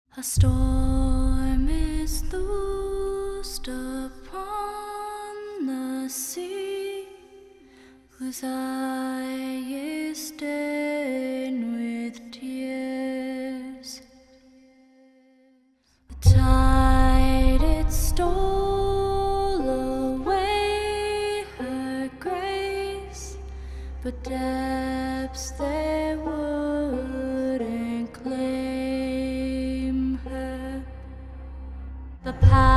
A storm is loosed upon the sea, whose eye is stained with tears. The tide, it stole away her grace, but depths they wouldn't claim her. The